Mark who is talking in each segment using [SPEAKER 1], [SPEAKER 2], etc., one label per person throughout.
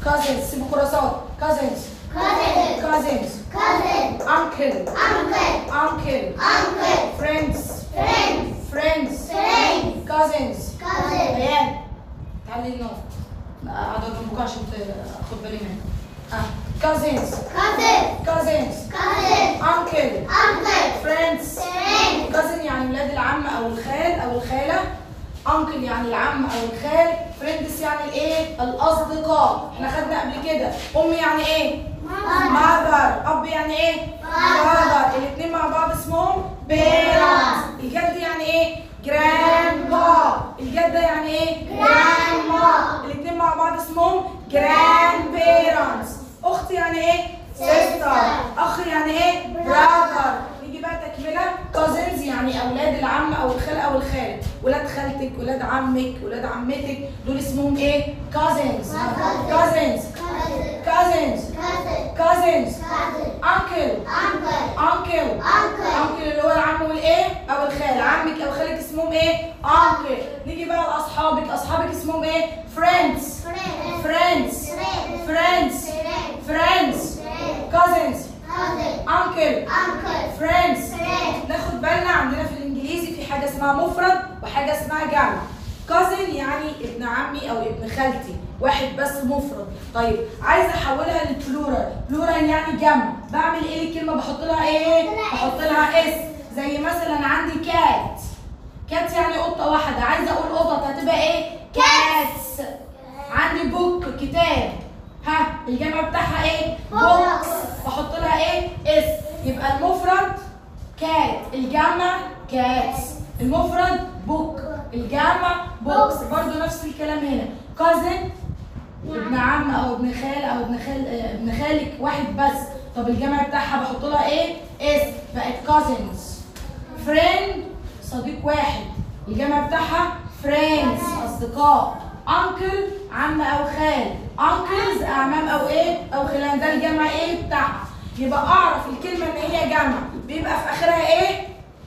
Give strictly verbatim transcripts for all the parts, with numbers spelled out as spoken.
[SPEAKER 1] cousins سيبوا كراسات. cousins
[SPEAKER 2] Cousin.
[SPEAKER 1] cousins
[SPEAKER 2] Cousin.
[SPEAKER 1] uncle
[SPEAKER 2] Uncle.
[SPEAKER 1] uncle
[SPEAKER 2] Uncle.
[SPEAKER 1] friends
[SPEAKER 2] Friends.
[SPEAKER 1] friends
[SPEAKER 2] Friends.
[SPEAKER 1] cousins.
[SPEAKER 2] Cousin.
[SPEAKER 1] بيان تعالي لنا اقعدوا جنبكم عشان اخد بالي منها. اه cousins
[SPEAKER 2] Cousin.
[SPEAKER 1] cousins
[SPEAKER 2] Cousin.
[SPEAKER 1] uncle
[SPEAKER 2] Uncle.
[SPEAKER 1] friends.
[SPEAKER 2] Friends.
[SPEAKER 1] cousin يعني ولاد العم او الخال او الخاله. uncle يعني العم او الخال. friends يعني الايه؟ الاصدقاء. احنا خدنا قبل كده. ام يعني ايه؟ mother. اب يعني ايه؟ father. الاثنين مع بعض اسمهم parents. الجد يعني ايه؟ grandpa. الجده يعني ايه؟ grandma. الاثنين مع بعض اسمهم grandparents. اخت يعني ايه؟ sister. اخ يعني ايه؟ brother. نيجي بقى تكمله. cousins يعني اولاد العم او الخال او الخال. ولاد خالتك، ولاد عمك، ولاد عمتك، دول اسمهم ايه؟ cousins. cousins
[SPEAKER 2] Cousin.
[SPEAKER 1] cousins
[SPEAKER 2] Cousin.
[SPEAKER 1] cousins
[SPEAKER 2] Cousin.
[SPEAKER 1] uncle
[SPEAKER 2] Uncle.
[SPEAKER 1] uncle
[SPEAKER 2] Uncle.
[SPEAKER 1] uncle اللي هو العم والايه؟ او الخال. عمك او خالك اسمهم ايه؟ uncle. نيجي بقى لاصحابك. اصحابك اسمهم ايه؟ friends
[SPEAKER 2] Friends.
[SPEAKER 1] friends
[SPEAKER 2] Friends.
[SPEAKER 1] friends
[SPEAKER 2] Friends.
[SPEAKER 1] friends cousins
[SPEAKER 2] Cousin.
[SPEAKER 1] uncle
[SPEAKER 2] Uncle.
[SPEAKER 1] friends.
[SPEAKER 2] Friends.
[SPEAKER 1] ناخد بالنا عندنا في الانجليزي في حاجه اسمها مفرد وحاجه اسمها جمع. cousin يعني ابن عمي او ابن خالتي، واحد بس مفرد. طيب عايزه احولها للبلورال. بلورال يعني جمع. بعمل ايه الكلمه؟ بحط لها ايه؟ بحط لها اس. زي مثلا عندي كات. كات يعني قطه واحده. عايزه اقول قطط هتبقى ايه؟ كاتس. عندي بوك كتاب. ها الجمع بتاعها ايه؟ بوكس. بحط لها ايه؟ اس. يبقى المفرد كات، الجمع كاتس. المفرد بوك، الجمع بوكس. برضو نفس الكلام هنا. كازن ابن عم او ابن خال او ابن خال ابن خالك واحد بس. طب الجمع بتاعها بحط لها ايه؟ اس. بقت كازنز. فريند صديق واحد. الجمع بتاعها فريندز اصدقاء. انكل عم او خال. انكلز اعمام او ايه؟ او خلان. ده الجمع ايه بتاعها. يبقى اعرف الكلمه ان هي جمع بيبقى في اخرها ايه؟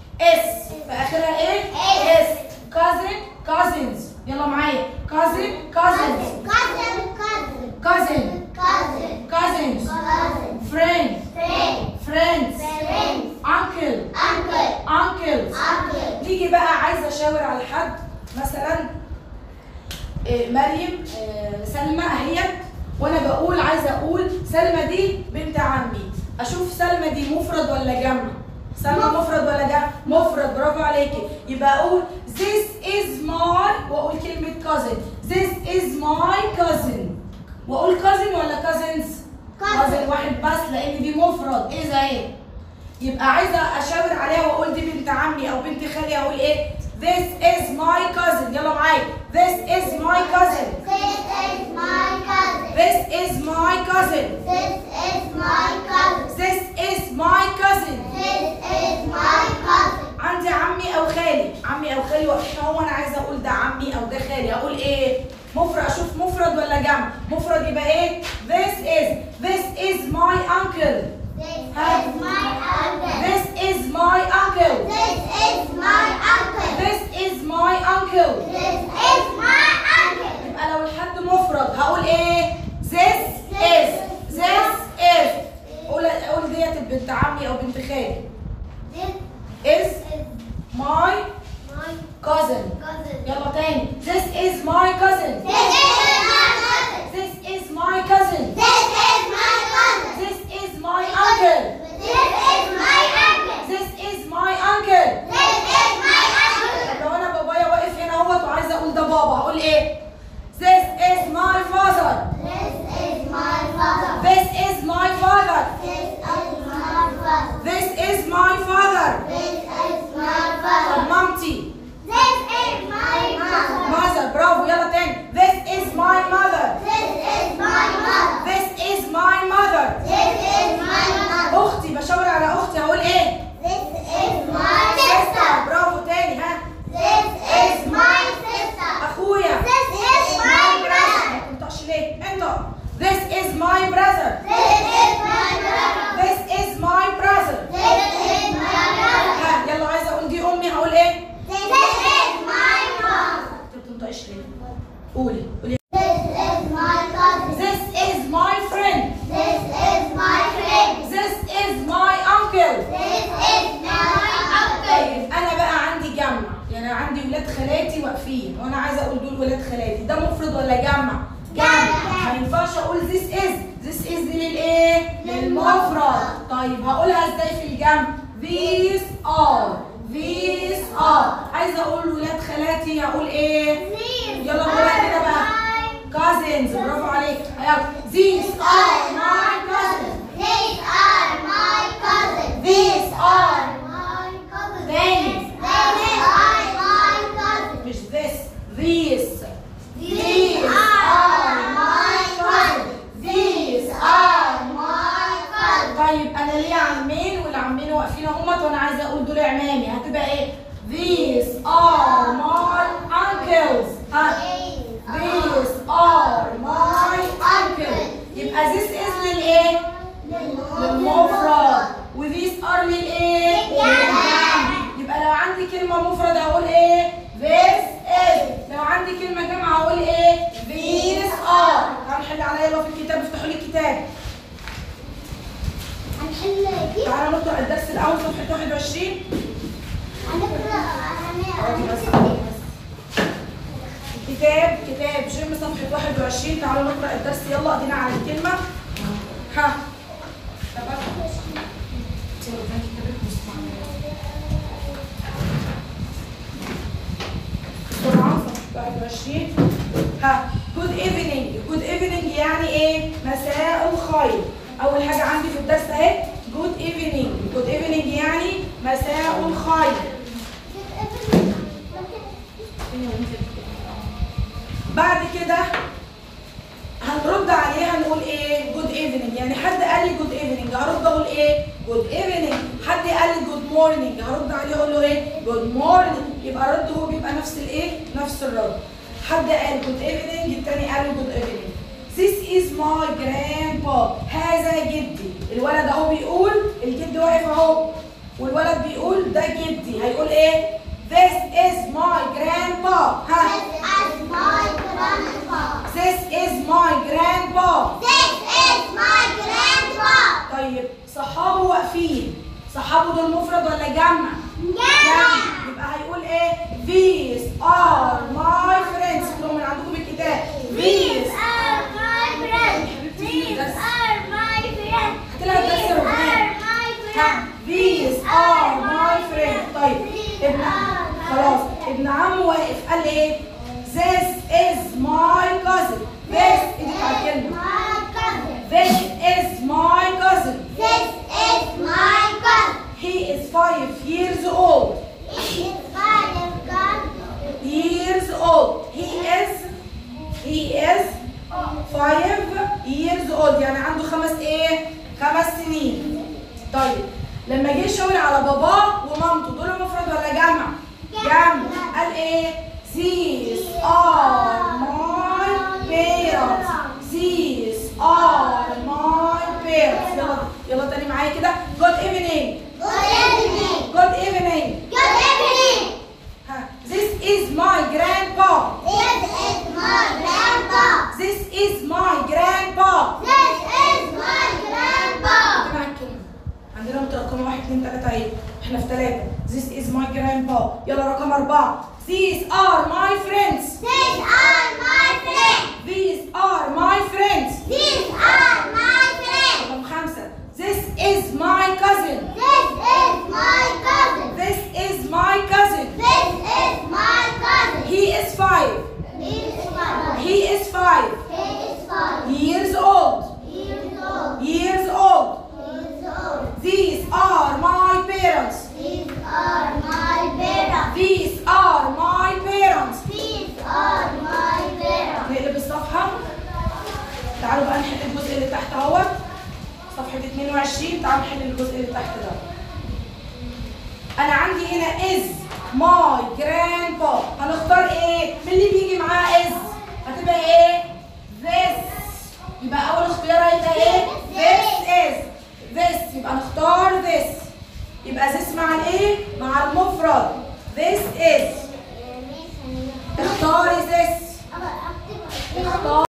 [SPEAKER 1] اس. في اخرها ايه؟ اس. كازن كازنز. يلا معايا. كازن كازنز.
[SPEAKER 2] Cousin. Cousin.
[SPEAKER 1] كازن
[SPEAKER 2] Cousin.
[SPEAKER 1] كازنز.
[SPEAKER 2] Cousin.
[SPEAKER 1] فريند
[SPEAKER 2] Friend.
[SPEAKER 1] فريندز.
[SPEAKER 2] Friends.
[SPEAKER 1] انكل
[SPEAKER 2] Uncle.
[SPEAKER 1] انكلز.
[SPEAKER 2] Uncle.
[SPEAKER 1] نيجي بقى عايزه اشاور على حد. مثلا آه، مريم آه، سلمى اهيت، وانا بقول عايزه اقول سلمى دي بنت عمي. اشوف سلمى دي مفرد ولا جمع؟ سلمى مفرد ولا جمع؟ مفرد. برافو عليكي. يبقى اقول this is my واقول كلمه cousin. this is my cousin. واقول cousin ولا cousins؟ cousin واحد بس لان دي مفرد. ايه زي يبقى عايزه اشاور عليها واقول دي بنت عمي او بنت خالي. اقول ايه؟ this is my cousin. يلا معايا. this is my cousin.
[SPEAKER 2] This is my cousin.
[SPEAKER 1] this is my cousin.
[SPEAKER 2] This is my cousin.
[SPEAKER 1] this is my cousin.
[SPEAKER 2] This is my cousin.
[SPEAKER 1] عندي عمي او خالي. عمي او خالي واقفين اهو وانا عايزه اقول ده عمي او ده خالي. اقول ايه؟ مفرد. اشوف مفرد ولا جمع؟ مفرد يبقى ايه؟ this is this is my uncle.
[SPEAKER 2] This
[SPEAKER 1] Huh?
[SPEAKER 2] is my uncle.
[SPEAKER 1] this is my uncle.
[SPEAKER 2] This is my uncle.
[SPEAKER 1] this is my uncle.
[SPEAKER 2] This is my uncle.
[SPEAKER 1] يبقى لو الحد مفرد هقول ايه؟ this is this is. قول قول ديت بنت عمي او بنت خالي.
[SPEAKER 2] This
[SPEAKER 1] is
[SPEAKER 2] is
[SPEAKER 1] my
[SPEAKER 2] my
[SPEAKER 1] cousin.
[SPEAKER 2] cousin.
[SPEAKER 1] يلا تاني. this is my cousin.
[SPEAKER 2] This is my cousin.
[SPEAKER 1] this is my cousin.
[SPEAKER 2] This is my cousin.
[SPEAKER 1] this is my uncle.
[SPEAKER 2] This is my uncle.
[SPEAKER 1] this is my uncle.
[SPEAKER 2] This is my uncle.
[SPEAKER 1] طب لو انا بابايا واقف هنا اهوت وعايزه اقول ده بابا هقول ايه؟ this is my father.
[SPEAKER 2] This is my father.
[SPEAKER 1] this is my father.
[SPEAKER 2] This is my father.
[SPEAKER 1] this is my father.
[SPEAKER 2] This is my
[SPEAKER 1] طب
[SPEAKER 2] father.
[SPEAKER 1] مامتي.
[SPEAKER 2] This is my mother.
[SPEAKER 1] mother. برافو. يلا تاني. this is my mother.
[SPEAKER 2] This is my mother.
[SPEAKER 1] this is my mother.
[SPEAKER 2] This is my mother.
[SPEAKER 1] اختي. بشاور على اختي هقول ايه؟
[SPEAKER 2] This is my sister.
[SPEAKER 1] برافو. تاني ها.
[SPEAKER 2] This is my sister.
[SPEAKER 1] اخويا.
[SPEAKER 2] This is my brother.
[SPEAKER 1] ما تنطقش ليه؟ انت. this is my brother.
[SPEAKER 2] This is my brother.
[SPEAKER 1] this is my brother.
[SPEAKER 2] This is my brother.
[SPEAKER 1] ها يلا عايزه اقول دي امي هقول ايه؟
[SPEAKER 2] This is my mom.
[SPEAKER 1] انت ما بتنطقش ليه؟ قولي قولي.
[SPEAKER 2] This is my cousin.
[SPEAKER 1] this is واقفين وانا عايزه اقول دول ولاد خالاتي، ده مفرد ولا جمع؟ جمع. ما ينفعش اقول this is، this is دي للايه؟ للمفرد. طيب هقولها ازاي في الجمع؟ these are، these are. عايزه اقول ولاد خالاتي هقول ايه؟ يلا نقولها كده بقى. cousins، برافو عليك. these are my cousins.
[SPEAKER 2] These are my cousins.
[SPEAKER 1] these are
[SPEAKER 2] My cousins.
[SPEAKER 1] these.
[SPEAKER 2] These are my cousins.
[SPEAKER 1] مش this، these.
[SPEAKER 2] These are my cousins.
[SPEAKER 1] these are
[SPEAKER 2] My cousins.
[SPEAKER 1] طيب انا ليه عمين والعمين واقفين اهمت وانا عايزه اقول دول عمامي، هتبقى ايه؟ these are my uncles. ها these are my uncles. يبقى this is للايه؟ للمفرد، و these are للايه؟ للجمع. يبقى لو عندي كلمه مفرد هقول ايه؟ this is. لو عندي كلمه جمع هقول ايه؟ these are. تعالوا نحل عليا يلا في الكتاب، افتحوا لي الكتاب.
[SPEAKER 2] هنحل دي.
[SPEAKER 1] تعالوا نقرا الدرس الاول صفحه واحد وعشرين.
[SPEAKER 2] هنقرا
[SPEAKER 1] اقعدي بس
[SPEAKER 2] هنقرا
[SPEAKER 1] اقعدي بس. كتاب كتاب جيم صفحه واحد وعشرين. تعالوا نقرا الدرس يلا، قضينا على الكلمه. ها بسرعه صفحه واحد وعشرين. ها جود ايفنينج، جود ايفنينج يعني ايه؟ مساء الخير. اول حاجه عندي في الدرس اهي جود ايفنينج، جود ايفنينج يعني مساء الخير. بعد كده هنرد عليها نقول ايه؟ جود ايفنينج. يعني حد قال لي جود ايفنينج هرد اقول ايه؟ جود ايفنينج. حد قال لي جود مورنينج هرد عليه اقول له ايه؟ جود مورنينج. يبقى الرد هو بيبقى نفس الايه؟ نفس الرد. حد قال جود ايفنينج التاني قال له جود ايفنينج. This is my grandpa. هذا جدي. الولد اهو بيقول، الجد واقف اهو والولد بيقول ده جدي، هيقول ايه؟ This is my grandpa. ها
[SPEAKER 2] This is my grandpa.
[SPEAKER 1] This is my grandpa.
[SPEAKER 2] This is my grandpa.
[SPEAKER 1] طيب صحابه واقفين، صحابه دول مفرد ولا جمع؟
[SPEAKER 2] جمع.
[SPEAKER 1] يبقى هيقول ايه؟ These are my friends. كلهم من عندكم الكتاب.
[SPEAKER 2] These are my friends. These are my friends.
[SPEAKER 1] هتلاقي الدرس
[SPEAKER 2] These
[SPEAKER 1] الرباعي.
[SPEAKER 2] are my
[SPEAKER 1] ها
[SPEAKER 2] friends.
[SPEAKER 1] these are my friends. طيب ابن خلاص ابن عمه واقف قال ايه؟ This is my cousin. This ايدك على الكلمة.
[SPEAKER 2] My cousin.
[SPEAKER 1] This is my cousin.
[SPEAKER 2] This is my cousin.
[SPEAKER 1] He is five years old.
[SPEAKER 2] He is five
[SPEAKER 1] Years old. He is he is five years old يعني عنده خمس ايه؟ خمس سنين. طيب لما جه يشاور على باباه ومامته دول مفرد ولا جمع؟ جمع. قال ايه؟ These are my parents. These are my parents. يلا يلا تاني معايا كده. Good evening.
[SPEAKER 2] Good evening.
[SPEAKER 1] Good evening.
[SPEAKER 2] Good evening.
[SPEAKER 1] ها This is my grandpa.
[SPEAKER 2] This is my grandpa.
[SPEAKER 1] This is my grandpa.
[SPEAKER 2] This is my grandpa.
[SPEAKER 1] جمع الكلمة. عندنا مترقمة واحد اتنين تلاتة اهي. احنا في تلاتة. This is my grandpa. يلا رقم أربعة. These are my friends.
[SPEAKER 2] These are my friends.
[SPEAKER 1] These are my friends.
[SPEAKER 2] These are my friends.
[SPEAKER 1] رقم خمسة. This is my cousin.
[SPEAKER 2] This is my cousin.
[SPEAKER 1] This is my cousin.
[SPEAKER 2] This is my cousin.
[SPEAKER 1] He is five.
[SPEAKER 2] He is five.
[SPEAKER 1] He is five
[SPEAKER 2] He is five.
[SPEAKER 1] years old.
[SPEAKER 2] Years old.
[SPEAKER 1] Years old.
[SPEAKER 2] Years old.
[SPEAKER 1] These are my parents.
[SPEAKER 2] These are my parents.
[SPEAKER 1] These are my parents.
[SPEAKER 2] These are my parents.
[SPEAKER 1] نقلب الصفحة. تعالوا بقى نحل الجزء اللي تحت اهوت. صفحة اتنين وعشرين. تعالوا نحل الجزء اللي تحت ده. أنا عندي هنا is my grandpa. هنختار إيه؟ مين اللي بيجي معاه is؟ هتبقى إيه؟ this. يبقى أول اختيار هيبقى إيه؟ this is. this يبقى نختار this. يبقى this مع الإيه؟ مع المفرد. this is. اختاري this.
[SPEAKER 2] أكتب.
[SPEAKER 1] اختار